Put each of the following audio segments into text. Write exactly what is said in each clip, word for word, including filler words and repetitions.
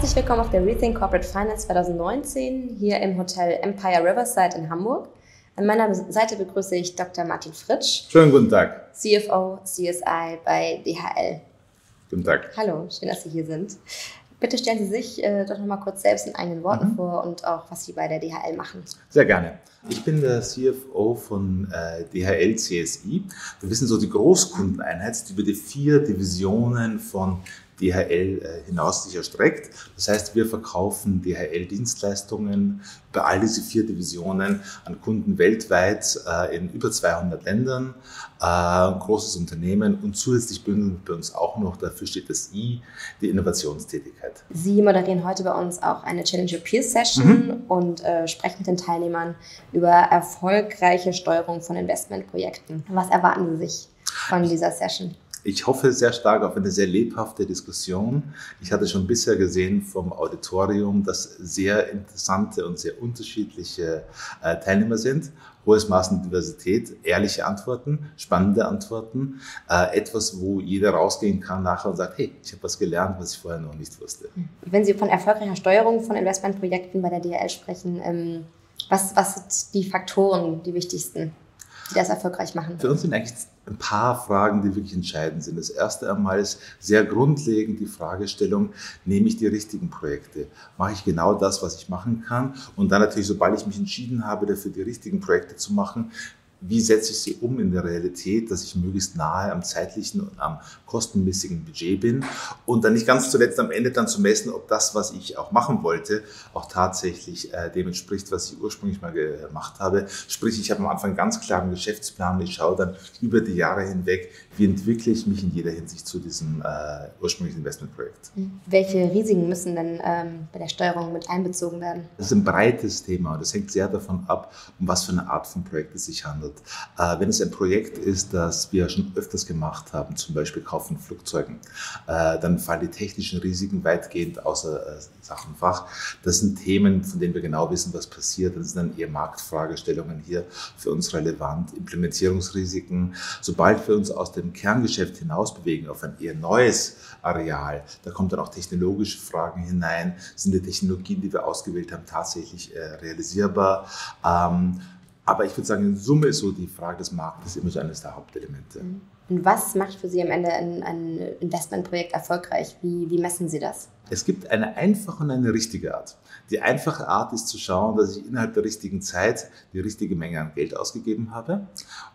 Herzlich willkommen auf der Rethink Corporate Finance zwanzig neunzehn hier im Hotel Empire Riverside in Hamburg. An meiner Seite begrüße ich Doktor Martin Fritsch. Schönen guten Tag. C F O, C S I bei D H L. Guten Tag. Hallo, schön, dass Sie hier sind. Bitte stellen Sie sich äh, doch noch mal kurz selbst in eigenen Worten mhm. vor und auch, was Sie bei der D H L machen. Sehr gerne. Ich bin der C F O von äh, D H L C S I. Wir sind so die Großkundeneinheit, die über die vier Divisionen von D H L äh, hinaus sich erstreckt. Das heißt, wir verkaufen D H L-Dienstleistungen bei all diese vier Divisionen an Kunden weltweit äh, in über zweihundert Ländern. Äh, ein großes Unternehmen und zusätzlich bündeln bei uns auch noch, dafür steht das I, die Innovationstätigkeit. Sie moderieren heute bei uns auch eine Challenge Your Peers Session mhm. und äh, sprechen mit den Teilnehmern über erfolgreiche Steuerung von Investmentprojekten. Was erwarten Sie sich von dieser Session? Ich hoffe sehr stark auf eine sehr lebhafte Diskussion. Ich hatte schon bisher gesehen vom Auditorium, dass sehr interessante und sehr unterschiedliche äh, Teilnehmer sind. Hohes Maß an Diversität, ehrliche Antworten, spannende Antworten. Äh, etwas, wo jeder rausgehen kann nachher und sagt, hey, ich habe was gelernt, was ich vorher noch nicht wusste. Wenn Sie von erfolgreicher Steuerung von Investmentprojekten bei der D H L sprechen, ähm, was, was sind die Faktoren, die wichtigsten, die das erfolgreich machen? Für uns sind eigentlich ein paar Fragen, die wirklich entscheidend sind. Das erste einmal ist sehr grundlegend die Fragestellung, nehme ich die richtigen Projekte? Mache ich genau das, was ich machen kann? Und dann natürlich, sobald ich mich entschieden habe, dafür die richtigen Projekte zu machen, wie setze ich sie um in der Realität, dass ich möglichst nahe am zeitlichen und am kostenmäßigen Budget bin und dann nicht ganz zuletzt am Ende dann zu messen, ob das, was ich auch machen wollte, auch tatsächlich äh, dem entspricht, was ich ursprünglich mal gemacht habe. Sprich, ich habe am Anfang einen ganz klaren Geschäftsplan, ich schaue dann über die Jahre hinweg, wie entwickle ich mich in jeder Hinsicht zu diesem äh, ursprünglichen Investmentprojekt. Welche Risiken müssen denn ähm, bei der Steuerung mit einbezogen werden? Das ist ein breites Thema und das hängt sehr davon ab, um was für eine Art von Projekt es sich handelt. Äh, wenn es ein Projekt ist, das wir schon öfters gemacht haben, zum Beispiel Kauf von Flugzeugen, äh, dann fallen die technischen Risiken weitgehend außer äh, Sach und Fach. Das sind Themen, von denen wir genau wissen, was passiert. Das sind dann eher Marktfragestellungen hier für uns relevant, Implementierungsrisiken. Sobald wir uns aus dem Kerngeschäft hinaus bewegen auf ein eher neues Areal, da kommen dann auch technologische Fragen hinein. Sind die Technologien, die wir ausgewählt haben, tatsächlich äh, realisierbar? Ähm, Aber ich würde sagen, in Summe ist so die Frage des Marktes immer so eines der Hauptelemente. Und was macht für Sie am Ende ein, ein Investmentprojekt erfolgreich? Wie, wie messen Sie das? Es gibt eine einfache und eine richtige Art. Die einfache Art ist zu schauen, dass ich innerhalb der richtigen Zeit die richtige Menge an Geld ausgegeben habe.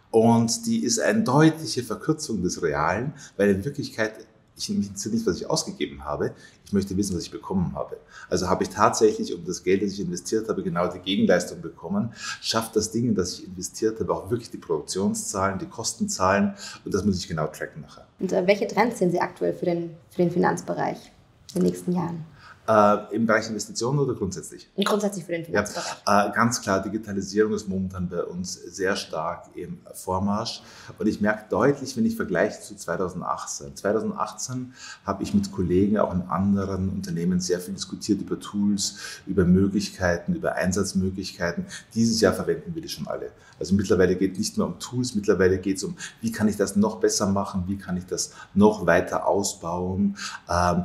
Und die ist eine deutliche Verkürzung des Realen, weil in Wirklichkeit ich interessiert nicht, was ich ausgegeben habe, ich möchte wissen, was ich bekommen habe. Also habe ich tatsächlich um das Geld, das ich investiert habe, genau die Gegenleistung bekommen, schafft das Ding, in das ich investiert habe, auch wirklich die Produktionszahlen, die Kostenzahlen und das muss ich genau tracken nachher. Und äh, welche Trends sehen Sie aktuell für den, für den Finanzbereich in den nächsten Jahren? Äh, Im Bereich Investitionen oder grundsätzlich? Grundsätzlich für den Finanzbereich. Ja, äh, ganz klar, Digitalisierung ist momentan bei uns sehr stark im Vormarsch. Und ich merke deutlich, wenn ich vergleiche zu zweitausendachtzehn. zweitausendachtzehn habe ich mit Kollegen auch in anderen Unternehmen sehr viel diskutiert über Tools, über Möglichkeiten, über Einsatzmöglichkeiten. Dieses Jahr verwenden wir die schon alle. Also mittlerweile geht es nicht mehr um Tools, mittlerweile geht es um, wie kann ich das noch besser machen, wie kann ich das noch weiter ausbauen. Ähm,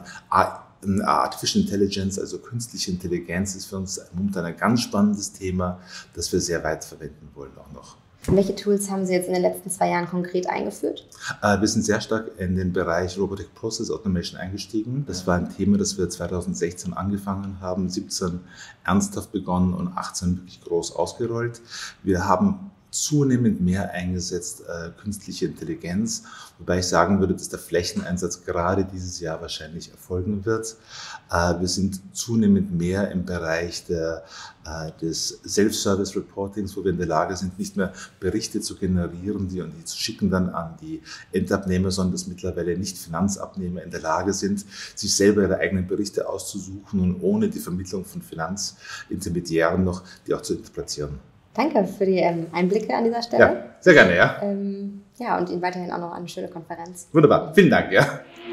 Artificial Intelligence, also künstliche Intelligenz, ist für uns momentan ein ganz spannendes Thema, das wir sehr weit verwenden wollen auch noch. Welche Tools haben Sie jetzt in den letzten zwei Jahren konkret eingeführt? Wir sind sehr stark in den Bereich Robotic Process Automation eingestiegen. Das war ein Thema, das wir zweitausendsechzehn angefangen haben, siebzehn ernsthaft begonnen und achtzehn wirklich groß ausgerollt. Wir haben zunehmend mehr eingesetzt, äh, künstliche Intelligenz, wobei ich sagen würde, dass der Flächeneinsatz gerade dieses Jahr wahrscheinlich erfolgen wird. Äh, wir sind zunehmend mehr im Bereich der, äh, des Self-Service-Reportings, wo wir in der Lage sind, nicht mehr Berichte zu generieren die und die zu schicken dann an die Endabnehmer, sondern dass mittlerweile nicht Finanzabnehmer in der Lage sind, sich selber ihre eigenen Berichte auszusuchen und ohne die Vermittlung von Finanzintermediären noch die auch zu interpretieren. Danke für die ähm, Einblicke an dieser Stelle. Ja, sehr gerne, ja. Ähm, ja, und Ihnen weiterhin auch noch eine schöne Konferenz. Wunderbar, vielen Dank, ja.